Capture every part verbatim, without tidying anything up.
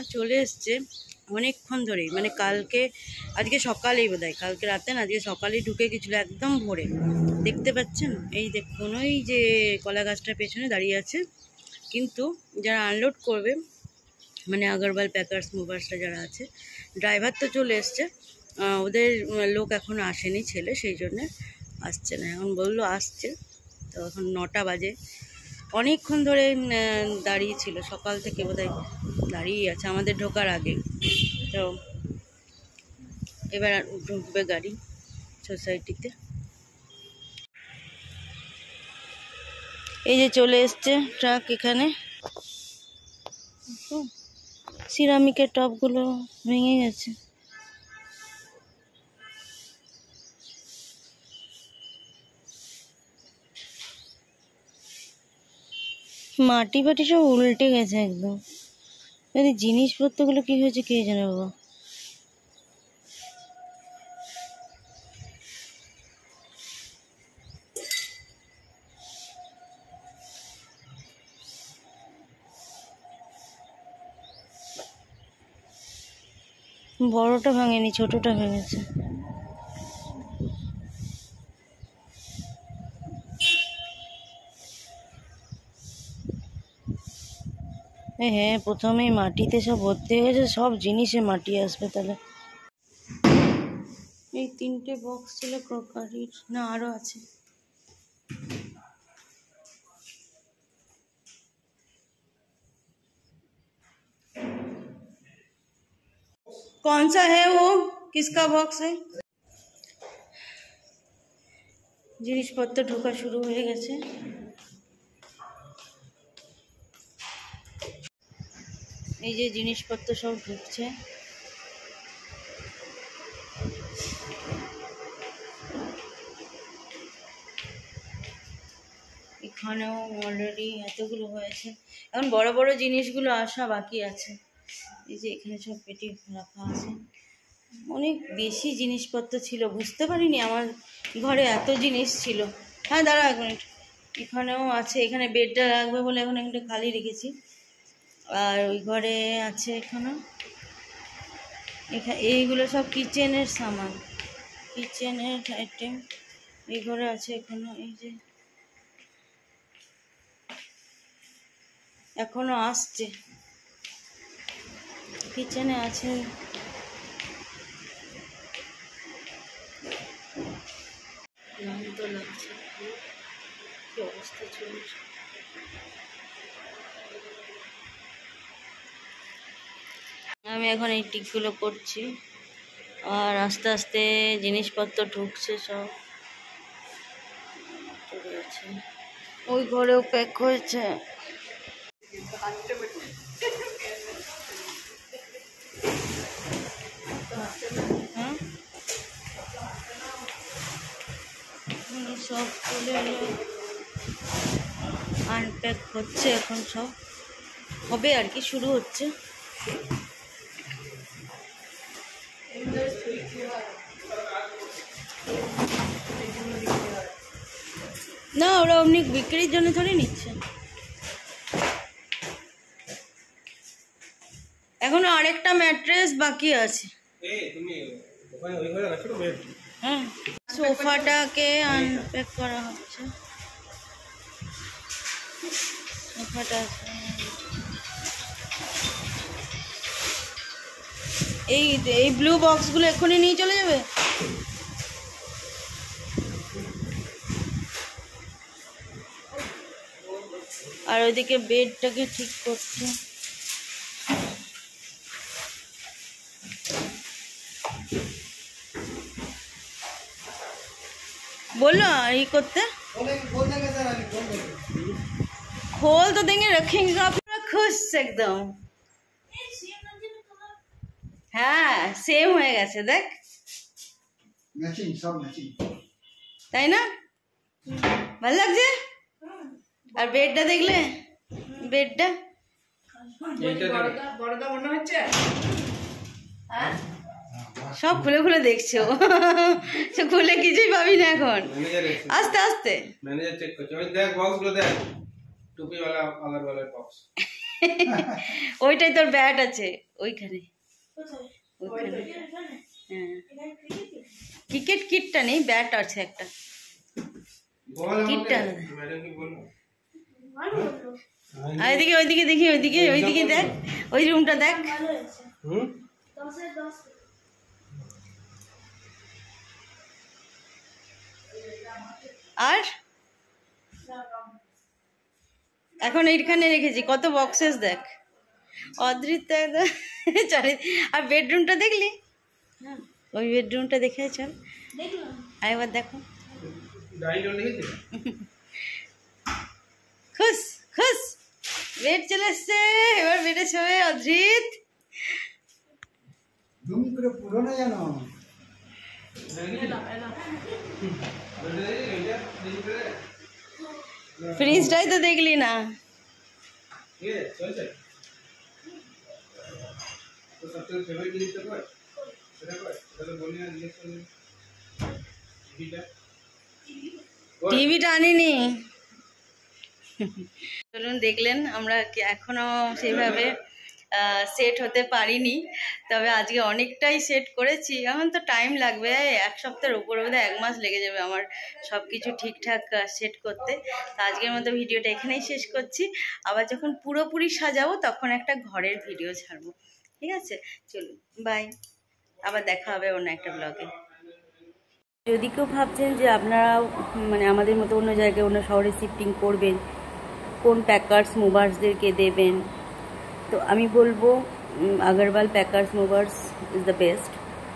চলে এসছে অনেকক্ষণ ধরেই, মানে কালকে আজকে সকালেই বোধহয়, কালকে রাতে না আজকে সকালেই ঢুকে গেছিলো একদম ভোরে। দেখতে পাচ্ছেন এই দেখুন ওই যে কলা গাছটার পেছনে দাঁড়িয়ে আছে। কিন্তু যারা আনলোড করবে মানে আগরওয়াল প্যাকার্স মুভার্সরা যারা আছে, ড্রাইভার তো চলে এসছে, ওদের লোক এখনও আসেনি, ছেলে, সেই জন্যে আসছে না। এখন বললো আসছে, তো এখন নটা বাজে। অনেকক্ষণ ধরে দাঁড়িয়ে ছিল, সকাল থেকে বোধহয় দাঁড়িয়ে আছে আমাদের ঢোকার আগে। তো এবার ঢুকবে গাড়ি সোসাইটিতে। এই যে চলে এসছে ট্রাক এখানে। সিরামিকের টপগুলো ভেঙে গেছে। মাটি ফাটি সব উল্টে গেছে একদম। এই জিনিসপত্রগুলো কি হয়েছে কে জানে বাবা। বড়টা ভাঙেনি, ছোটটা ভেঙেছে। হ্যাঁ, প্রথমেই মাটিতে সব ভর্তি হয়ে গেছে, সব জিনিসে মাটি আসবে তাহলে। এই তিনটে বক্স ছিল ক্রকারির, না আরো আছে। कौन सा है वो, किसका बॉक्स है? জিনিসপত্র ঢোকা শুরু হয়ে গেছে। এই যে জিনিসপত্র সব ঢুকছে। এখানেও অলরেডি এতগুলো হয়েছে, এখন বড় বড় জিনিসগুলো আসা বাকি আছে। এই যে এখানে সব পেটি রাখা আছে, অনেক বেশি জিনিসপত্র ছিল, বুঝতে পারিনি আমার ঘরে এত জিনিস ছিল। হ্যাঁ দাঁড়া এক মিনিট, এখানেও আছে, এখানে বেডটা রাখবে বলে এখন একটা খালি রেখেছি। আর ওই ঘরে আছে এখানেও, এখানে এইগুলো সব কিচেনের সামান, কিচেনের আইটেম। এই ঘরে আছে এখানে, এই যে এখনো আসছে, কিচেনে আছে। ক্লান্ত লাগছে, কি অবস্থা চলছে। আমি এখন এই টিকগুলো করছি, আর আস্তে আস্তে জিনিসপত্র ঢুকছে সব। ওই ঘরেও প্যাক হয়েছে। হ্যাঁ সব তুলে আনপ্যাক হচ্ছে, এখন সব হবে আর কি, শুরু হচ্ছে। না ওরা অমনি বিক্রির জন্য ধরে নিচ্ছে। এখনো আরেকটা ম্যাট্রেস বাকি আছে। হ্যাঁ, সোফাটাকে আনপ্যাক করা হচ্ছে। সোফাটা এই এই ব্লু বক্সগুলো এক্ষুনি নিয়ে চলে যাবে। আর ওইদিকে বেডটাকে ঠিক করছে। बोलो ये करते खोल तो देंगे, रखेंगे आप खुश एकदम। हाँ सेम हो गए देख, मैचिंग सब मैचिंग, তাই না? ভালো লাগছে। আর বেডটা দেখলে, বেডটা বড়টা মনে হচ্ছে। হ্যাঁ সব খুলে খুলে দেখছো, খুলে কিছুই পাবি না এখন, আস্তে আস্তে। ম্যানেজার চেক করছে, ওই দেখ বক্সগুলো দেখ, টুপি वाला কালার वाला বক্স। ওইটাই তোর ব্যাট আছে ওইখানে। হ্যাঁ ক্রিকেট কিটটা নেই, ব্যাট আছে একটা, কিটটা ওইদিকে ওইদিকে দেখি ওইদিকে ওইদিকে দেখ, ওই রুমটা দেখ। আর এখন এইখানে রেখেছি কত বক্সেস দেখ, অদ্রিত চারি। আর বেডরুমটা দেখলি? ওই বেডরুমটা দেখে চল আরেকবার দেখো। খুশ খুশ, বেড চলে এসছে, এবার বেডে শোবে অদ্রিত। ফ্রিজটাই তো দেখলি না। টিভিটা আনিনি। চলুন দেখলেন আমরা এখনো সেভাবে সেট হতে পারিনি, তবে আজকে অনেকটাই সেট করেছি। এখন তো টাইম লাগবে, এক সপ্তাহের উপরে বোধহয় এক মাস লেগে যাবে আমার সব কিছু ঠিকঠাক সেট করতে। তো আজকের মতো ভিডিওটা এখানেই শেষ করছি। আবার যখন পুরোপুরি সাজাবো তখন একটা ঘরের ভিডিও ছাড়বো, ঠিক আছে? চলুন বাই, আবার দেখা হবে অন্য একটা ব্লগে। যদি কেউ ভাবছেন যে আপনারা মানে আমাদের মতো অন্য জায়গায় অন্য শহরে শিফটিং করবেন, কোন প্যাকার্স মুভার্সদেরকে দেবেন, তো আমি বলবো Agarwal Packers Movers is the best.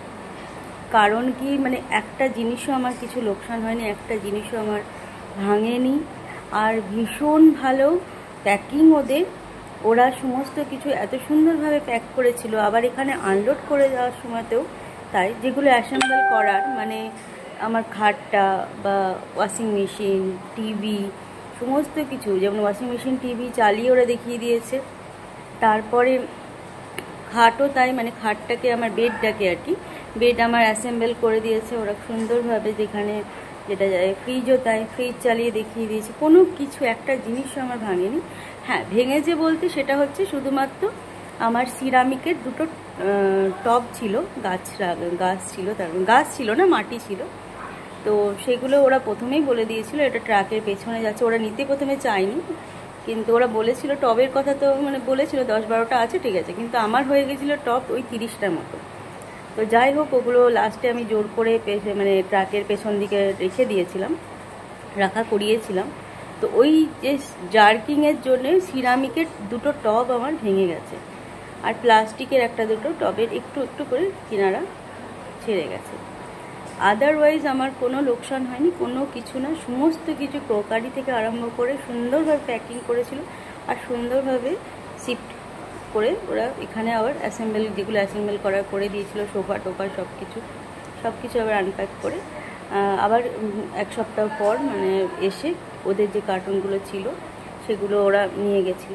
কারণ কি মানে একটা জিনিসও আমার কিছু লোকসান হয়নি, একটা জিনিসও আমার ভাঙেনি, আর ভীষণ ভালো প্যাকিং ওদের। ওরা সমস্ত কিছু এত সুন্দরভাবে প্যাক করেছিল, আবার এখানে আনলোড করে যাওয়ার সময়তেও তাই, যেগুলো অ্যাসেম্বল করার মানে আমার খাটটা বা ওয়াশিং মেশিন, টিভি, সমস্ত কিছু, যেমন ওয়াশিং মেশিন টিভি চালিয়ে ওরা দেখিয়ে দিয়েছে। তারপরে খাটও তাই, মানে খাটটাকে আমার বেডটাকে আর কি বেড আমার অ্যাসেম্বল করে দিয়েছে ওরা সুন্দরভাবে, যেখানে যেটা যায়। ফ্রিজও তাই, ফ্রিজ চালিয়ে দেখিয়ে দিয়েছে, কোনো কিছু একটা জিনিসও আমার ভাঙেনি। হ্যাঁ ভেঙেছে বলতে সেটা হচ্ছে শুধুমাত্র আমার সিরামিকের দুটো টব ছিল, গাছ গাছ ছিল, তার গাছ ছিল না মাটি ছিল, তো সেগুলো ওরা প্রথমেই বলে দিয়েছিল এটা ট্রাকের পেছনে যাচ্ছে। ওরা নিতে প্রথমে চায়নি, কিন্তু ওরা বলেছিল টবের কথা, তো মানে বলেছিল দশ বারোটা আছে ঠিক আছে, কিন্তু আমার হয়ে গেছিলো টব ওই তিরিশটার মতো। তো যাই হোক ওগুলো লাস্টে আমি জোর করে মানে ট্রাকের পেছন দিকে রেখে দিয়েছিলাম, রাখা করিয়েছিলাম। তো ওই যে জার্কিংয়ের জন্যে সিরামিকের দুটো টব আমার ভেঙে গেছে, আর প্লাস্টিকের একটা দুটো টবের একটু একটু করে কিনারা ছেড়ে গেছে। আদারওয়াইজ আমার কোনো লোকসান হয়নি, কোনো কিছু না। সমস্ত কিছু ক্রকারি থেকে আরম্ভ করে সুন্দরভাবে প্যাকিং করেছিল, আর সুন্দরভাবে শিফট করে ওরা এখানে আবার অ্যাসেম্বল, যেগুলো অ্যাসেম্বল করার করে দিয়েছিল, সোফা টোফা সব কিছু সব কিছু আবার আনপ্যাক করে আবার এক সপ্তাহ পর মানে এসে ওদের যে কার্টুনগুলো ছিল সেগুলো ওরা নিয়ে গেছিল।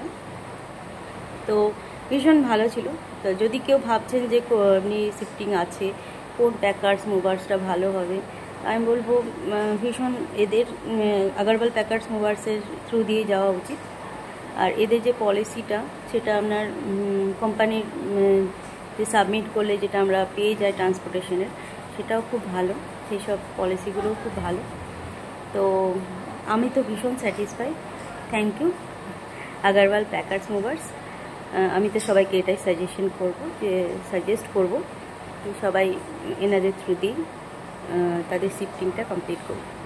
তো ভীষণ ভালো ছিল। তো যদি কেউ ভাবছেন যে এমনি শিফটিং আছে, কোন প্যাকার্স মুভার্সটা ভালো হবে, আমি বলবো ভীষণ এদের আগরওয়াল প্যাকার্স মুভার্সের থ্রু দিয়ে যাওয়া উচিত। আর এদের যে পলিসিটা সেটা আপনার কোম্পানির যে সাবমিট করলে যেটা আমরা পেয়ে যাই ট্রান্সপোর্টেশনের, সেটাও খুব ভালো, সেই সব পলিসিগুলোও খুব ভালো। তো আমি তো ভীষণ satisfy. Thank you Agarwal Packers Movers. আমি তো সবাইকে এটাই সাজেশন করব, যে সাজেস্ট করব সবাই এনাদের থ্রু দিয়ে তাদের শিফটিংটা কমপ্লিট করবে।